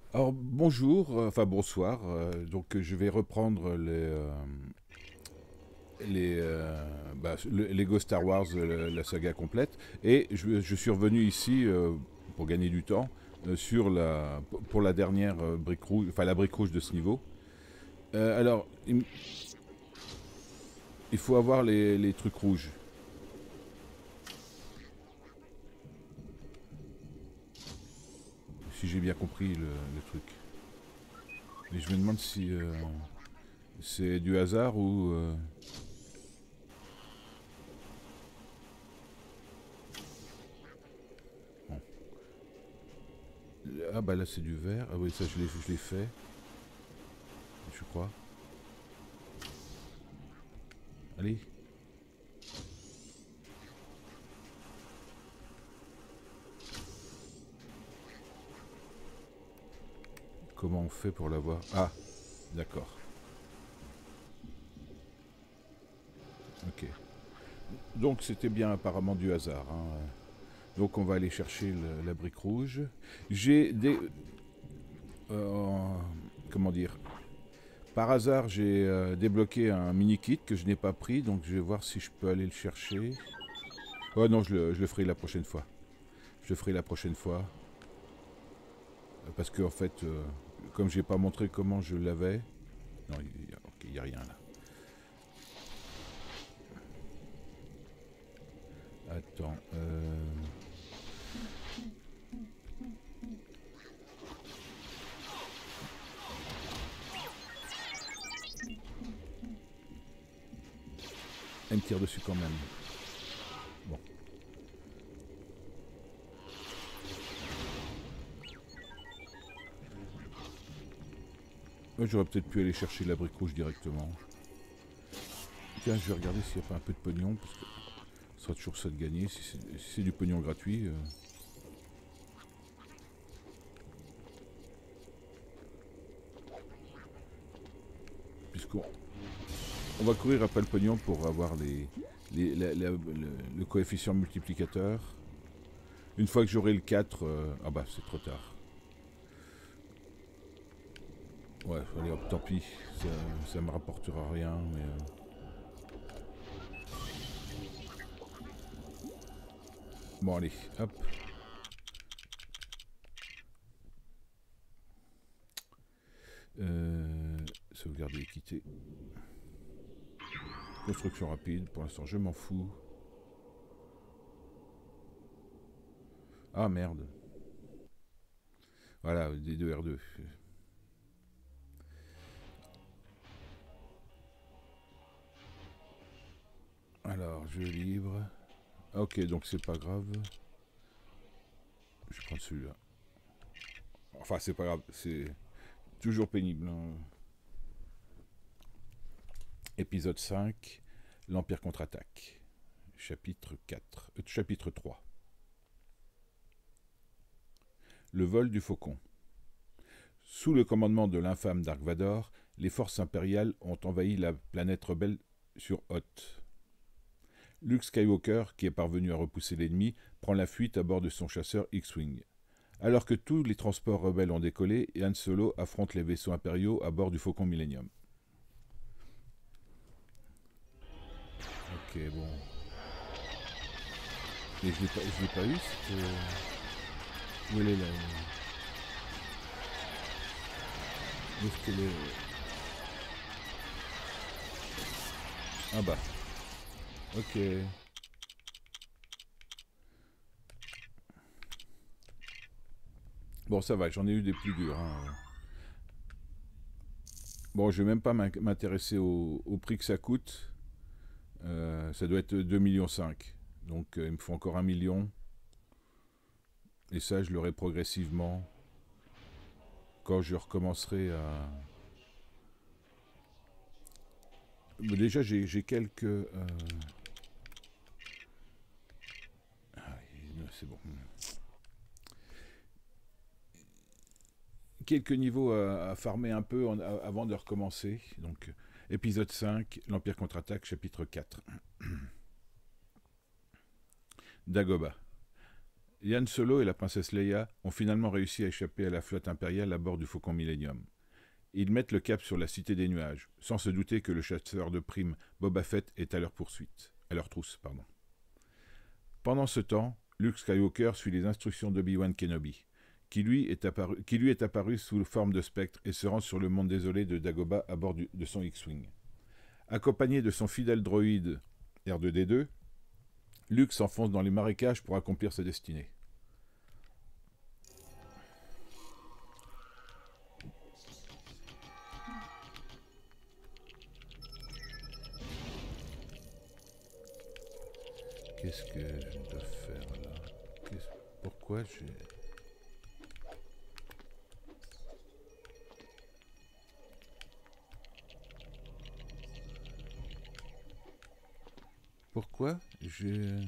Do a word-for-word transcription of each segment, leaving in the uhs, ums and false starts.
Alors bonjour, euh, enfin bonsoir. Euh, donc je vais reprendre les euh, les euh, bah, le Lego Star Wars, euh, la saga complète, et je, je suis revenu ici euh, pour gagner du temps euh, sur la pour la dernière euh, brique rouge, enfin la brique rouge de ce niveau. Euh, alors il, il faut avoir les, les trucs rouges. Si j'ai bien compris le, le truc. Mais je me demande si euh, c'est du hasard ou euh, bon. Ah bah là c'est du vert. Ah oui, ça je l'ai je l'ai fait, je crois. Allez. Comment on fait pour l'avoir? Ah, d'accord. Ok. Donc c'était bien apparemment du hasard, hein. Donc on va aller chercher le- la brique rouge. J'ai des... euh, comment dire? Par hasard, j'ai euh, débloqué un mini-kit que je n'ai pas pris, donc je vais voir si je peux aller le chercher. Oh non, je le, je le ferai la prochaine fois. Je le ferai la prochaine fois. Parce que en fait, euh, comme j'ai pas montré comment je l'avais... Non, il n'y a, ok, y a rien là. Attends. Euh... Elle me tire dessus quand même. Bon. J'aurais peut-être pu aller chercher la brique rouge directement. Tiens, je vais regarder s'il n'y a pas un peu de pognon, parce que ce sera toujours ça de gagner. Si c'est si c'est du pognon gratuit, euh, puisqu'on on va courir après le pognon pour avoir les, les- la- la- le, le coefficient multiplicateur. Une fois que j'aurai le quatre, euh, ah bah c'est trop tard. Ouais, allez hop, tant pis, ça, ça me rapportera rien, mais... euh, Bon allez, hop. Euh, sauvegarder et quitter. Construction rapide, pour l'instant je m'en fous. Ah merde. Voilà, D deux R deux. Alors, je livre. Ok, donc c'est pas grave. Je prends celui-là. Enfin, c'est pas grave, c'est toujours pénible, hein. Épisode cinq, l'Empire contre-attaque. Chapitre quatre. Euh, chapitre trois. Le vol du faucon. Sous le commandement de l'infâme Dark Vador, les forces impériales ont envahi la planète rebelle sur Hoth. Luke Skywalker, qui est parvenu à repousser l'ennemi, prend la fuite à bord de son chasseur X-Wing. Alors que tous les transports rebelles ont décollé, Han Solo affronte les vaisseaux impériaux à bord du Faucon Millennium. Ok, bon. Mais je l'ai pas, je l'ai pas eu, cette... euh, Où elle est là? Où est-ce qu'elle est? Ah bah, ok. Bon, ça va, j'en ai eu des plus durs, hein. Bon, je vais même pas m'intéresser au, au prix que ça coûte. Euh, ça doit être deux virgule cinq millions. Donc, euh, il me faut encore un million. Et ça, je l'aurai progressivement quand je recommencerai à... Mais déjà, j'ai quelques... euh, Ah, c'est bon. Quelques niveaux à, à farmer un peu en- à- avant de recommencer. Donc, épisode cinq, l'Empire contre-attaque, chapitre quatre. Dagoba. Han Solo et la princesse Leia ont finalement réussi à échapper à la flotte impériale à bord du Faucon Millennium. Ils mettent le cap sur la Cité des Nuages, sans se douter que le chasseur de primes Boba Fett est à leur poursuite, à leur trousse, pardon. Pendant ce temps, Luke Skywalker suit les instructions d'Obi-Wan Kenobi, qui lui, est apparu, qui lui est apparu sous forme de spectre et se rend sur le monde désolé de Dagobah à bord du, de son X-Wing. Accompagné de son fidèle droïde R deux D deux, Luke s'enfonce dans les marécages pour accomplir sa destinée. Qu'est-ce que je dois faire là? Pourquoi j'ai... Pourquoi j'ai...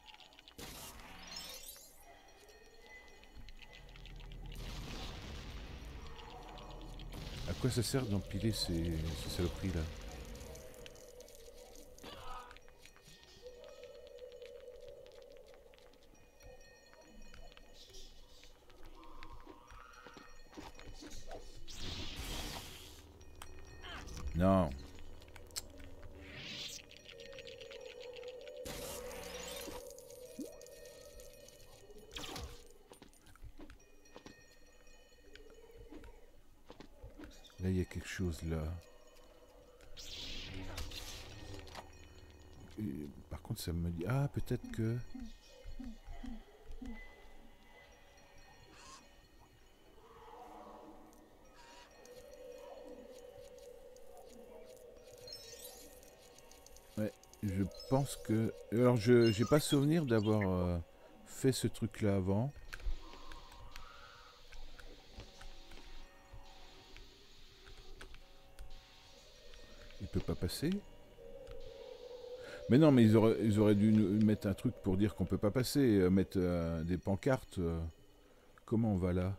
À quoi ça sert d'empiler ces, ces saloperies là? Non. Là, il y a quelque chose là. Et, par contre, ça me dit... Ah, peut-être que... Ouais, je pense que... Alors, je j'ai pas souvenir d'avoir euh, fait ce truc-là avant. Il peut pas passer? Mais non, mais ils auraient, ils auraient dû nous mettre un truc pour dire qu'on peut pas passer, euh, mettre euh, des pancartes. Euh. Comment on va là?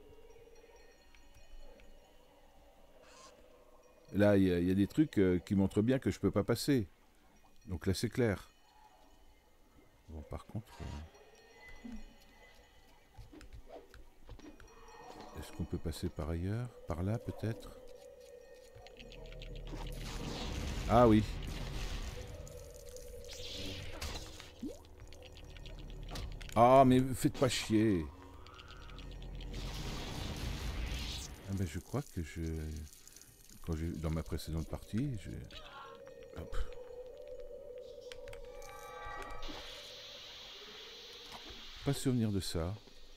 Là, il y, y a des trucs euh, qui montrent bien que je peux pas passer. Donc là, c'est clair. Bon, par contre... Euh... Est-ce qu'on peut passer par ailleurs? Par là, peut-être? Ah oui. Ah, mais faites pas chier. Ah ben, je crois que je... Quand j'ai... Dans ma précédente partie, je... Hop. Pas souvenir de ça.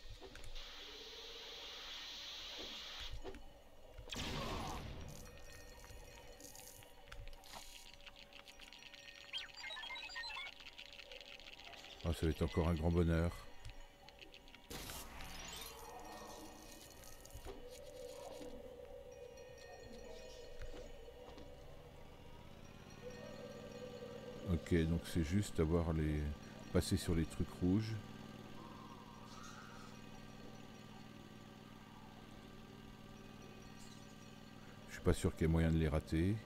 Oh, ça va être encore un grand bonheur. Ok, donc c'est juste avoir les... passer sur les trucs rouges. Je suis pas sûr qu'il y ait moyen de les rater.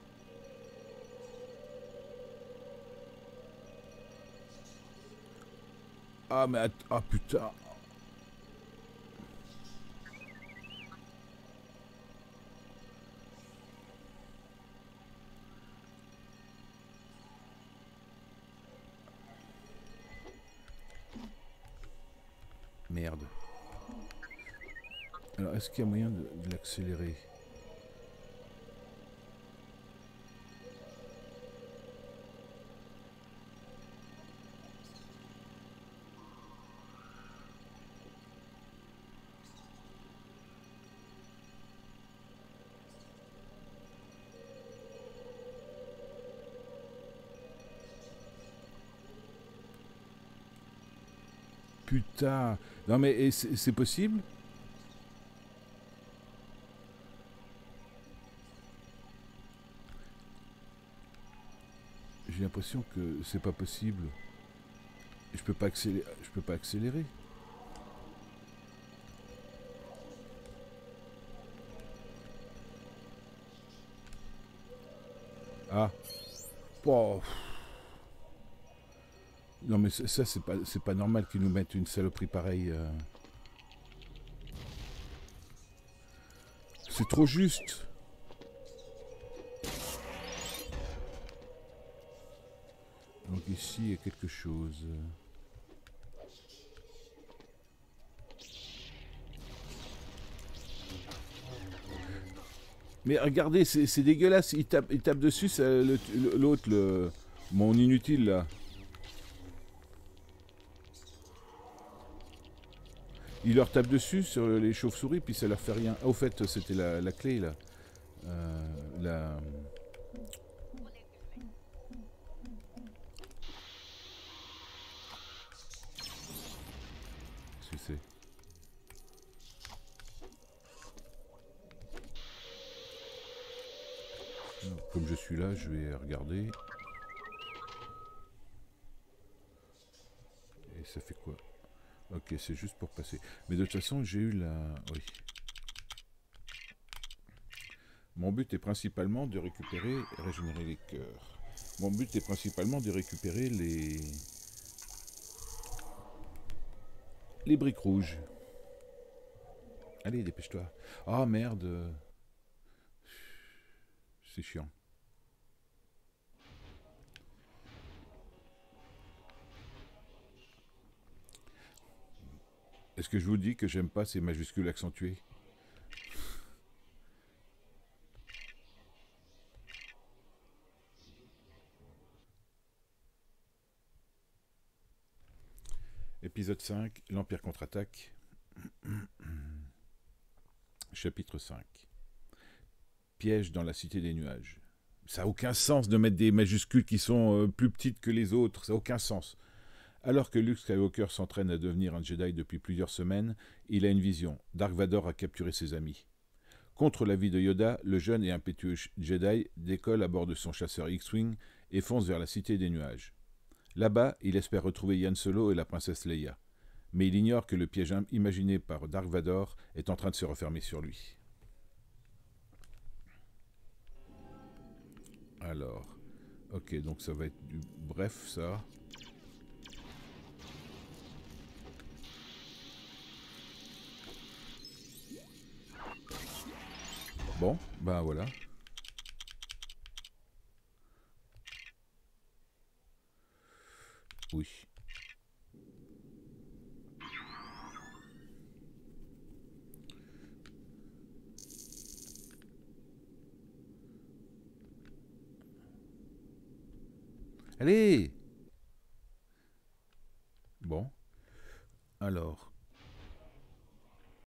Ah mais att- ah putain. Merde. Alors est-ce qu'il y a moyen de, de l'accélérer? Putain. Non mais c'est possible? J'ai l'impression que c'est pas possible. Je peux pas accélérer. Je peux pas accélérer. Ah. Oh. Non mais ça c'est pas c'est pas normal qu'ils nous mettent une saloperie pareille. Euh... c'est trop juste. Donc ici, il y a quelque chose. Mais regardez, c'est dégueulasse. Il tape, il tape dessus, l'autre, le, le, mon inutile là. Il leur tape dessus sur les chauves-souris, puis ça leur fait rien. Ah, au fait, c'était la, la clé là. Euh, la... Qu'est-ce que c'est? Comme je suis là, je vais regarder. Et ça fait quoi? Ok, c'est juste pour passer. Mais de toute façon, j'ai eu la... Oui. Mon but est principalement de récupérer et régénérer les cœurs. Mon but est principalement de récupérer les... Les briques rouges. Allez, dépêche-toi. Ah, merde. C'est chiant. Est-ce que je vous dis que j'aime pas ces majuscules accentuées? Épisode cinq, l'Empire contre-attaque. Chapitre cinq. Piège dans la cité des nuages. Ça n'a aucun sens de mettre des majuscules qui sont euh, plus petites que les autres. Ça n'a aucun sens. Alors que Luke Skywalker s'entraîne à devenir un Jedi depuis plusieurs semaines, il a une vision. Dark Vador a capturé ses amis. Contre l'avis de Yoda, le jeune et impétueux Jedi décolle à bord de son chasseur X-Wing et fonce vers la cité des nuages. Là-bas, il espère retrouver Han Solo et la princesse Leia. Mais il ignore que le piège imaginé par Dark Vador est en train de se refermer sur lui. Alors, ok, donc ça va être du bref, ça. Bon, ben voilà. Oui. Allez! Bon. Alors.